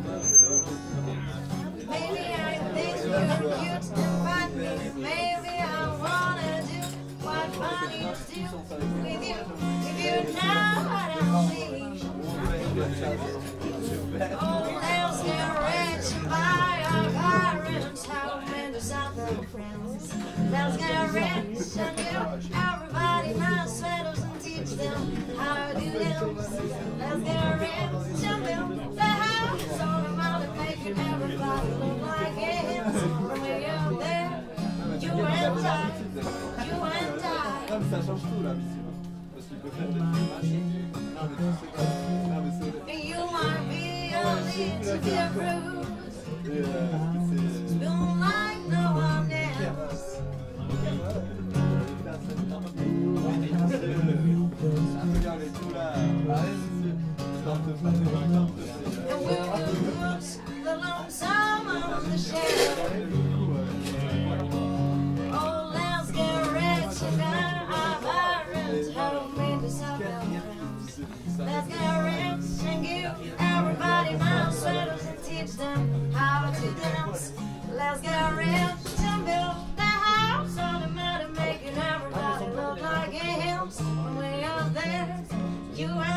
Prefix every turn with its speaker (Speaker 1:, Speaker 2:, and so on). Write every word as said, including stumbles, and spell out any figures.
Speaker 1: Maybe I think you're cute and funny. Maybe I wanna do what bunnies do with you. If you know what I mean. Oh, let's get rich and buy our car and town and some friends. Let's get rich and give everybody nice sweaters and teach them how to do them. Let's get rich and build the house on the mountain, making everybody look like him. When we're out there, you and I, you and I.
Speaker 2: Non, mais ça change tout là, parce qu'il peut faire des trucs machins. Non, mais tu sais quoi? Non, mais c'est.
Speaker 1: You might be only to be approved.
Speaker 2: Et euh, c'est.
Speaker 1: Don't like no one else.
Speaker 2: Regarde tout là. Tente pas de voir
Speaker 1: And we'll put the lonesome on the shelf. Oh, let's get rich and get our parents help me to some friends. Let's get rich and give everybody nice sweaters and teach them how to dance. Let's get rich and build the house on the mountain, making everybody look like hymns. When we're out there, you and